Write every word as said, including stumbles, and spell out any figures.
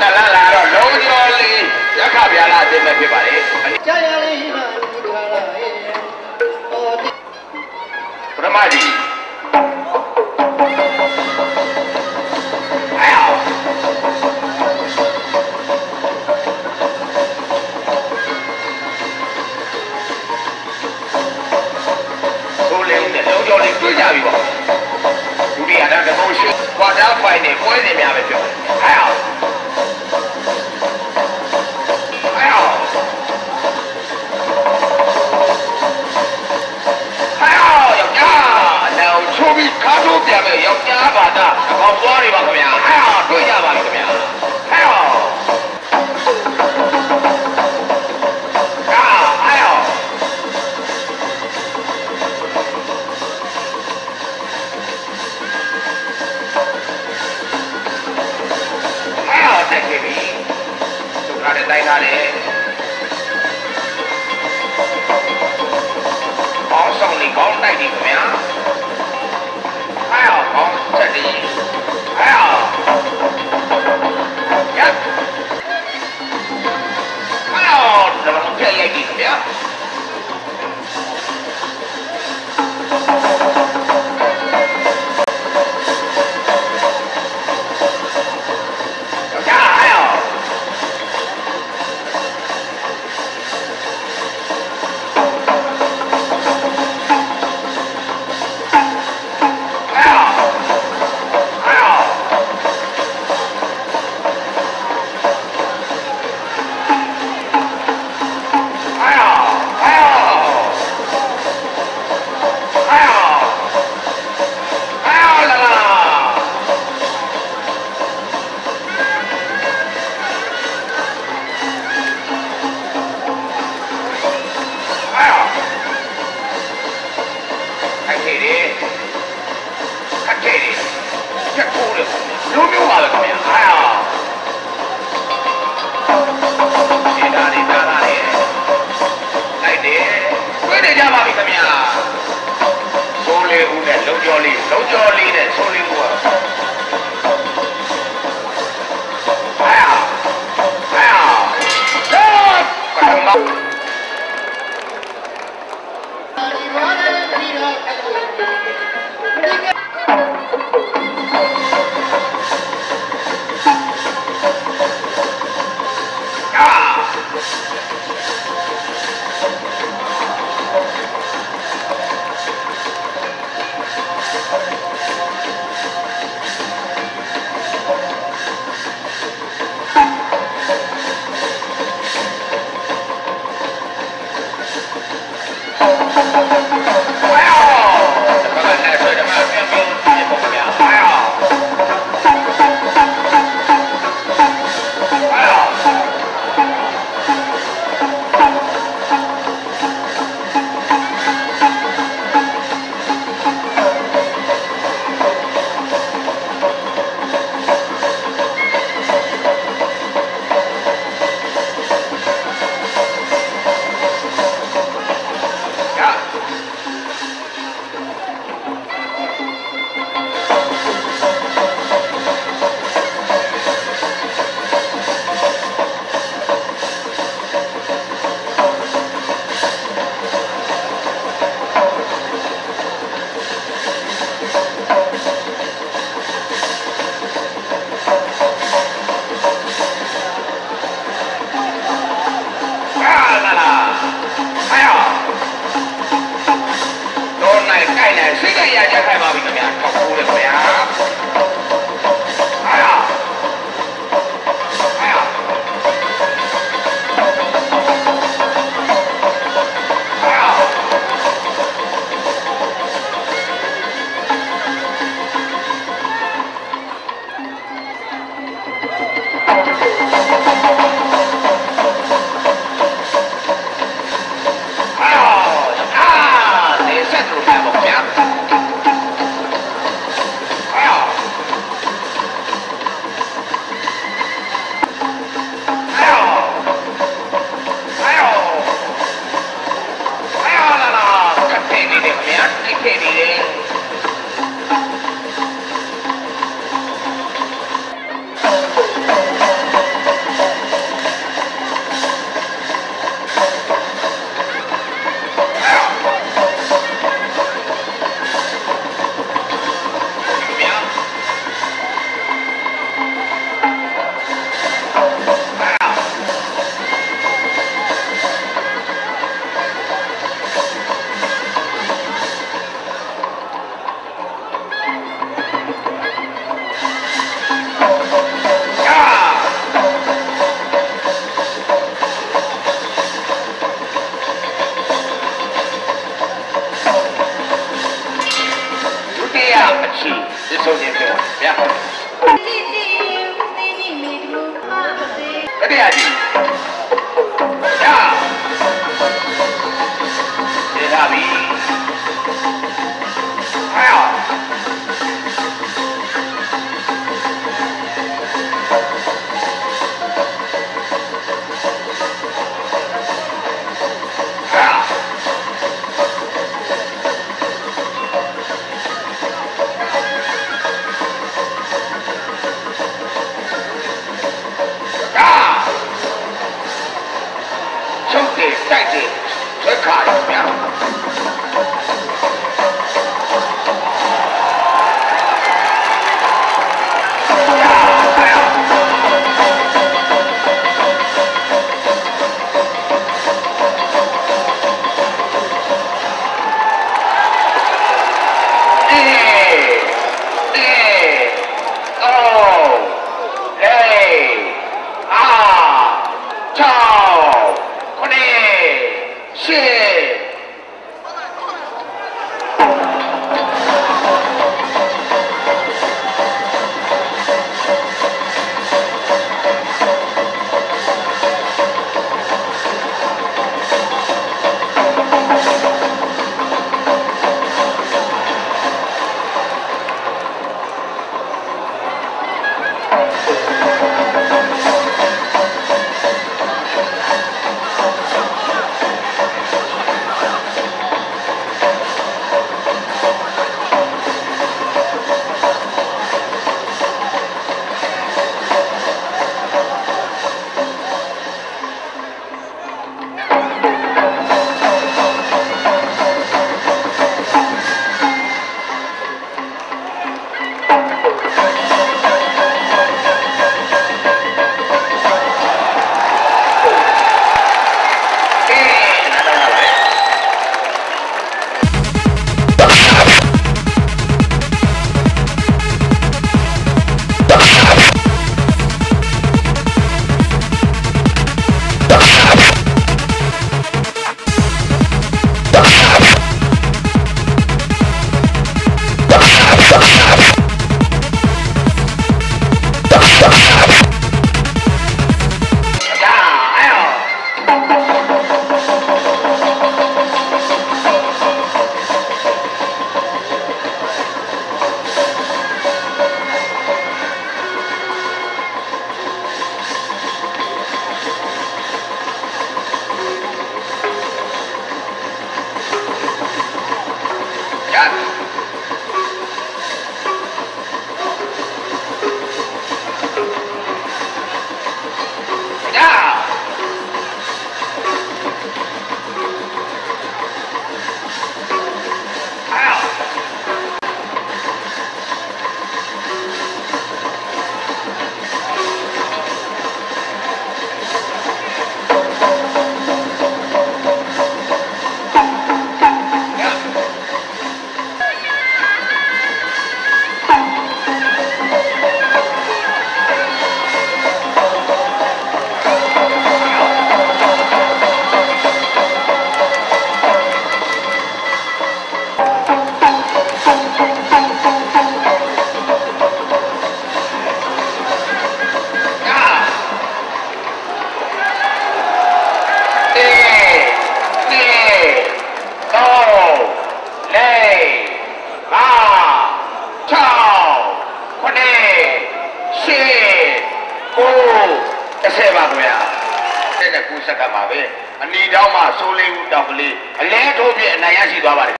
တလန်းလာတော့လုံးကျော်လေးရက်ခပြာလာတင်မဲ့ဖြစ်ပါလေကြာရလေးမှလူထားလာရဲ့ဟောပရမကြီးတွေ့ကြပြီပေါ့ဒုတိယတန်းကမောရှိကွာတာဖိုင်နဲ့ပွဲစဉ်များပဲပြောဟဲ့အောင်ဟဲ့အောင်ဟဲ့အောင်ယောက်ျားတော့ချိုးပြီးခါထိုးပြန်မယ်ယောက်ျားဘာသာအကောင်သွားနေပါခင်ဗျာဟဲ့အောင်တွေ့ကြပါပြီခင်ဗျာဟဲ့အောင်တိုင်းထားတယ်။ကောင်းဆောင်နေကောင်းတိုက်နေခင်ဗျာ။ဟဲ့အောင်ကောင်းချက်နေဟဲ့အောင်ရဟဲ့အောင်တော့ပြည့်ရိုက်နေခင်ဗျာ။ Wow. ဆုံးနေပြောဗျာတတိယကြီးညာဒေတာပြီဟာတိုက်တယ်သက်ခါရဗျာကူးဆက်ကမှာပဲအနီတောင်းမှစိုးလေးဦးတောင်ကလေးအလဲထိုးပြအနိုင်ရရှိသွားပါတယ်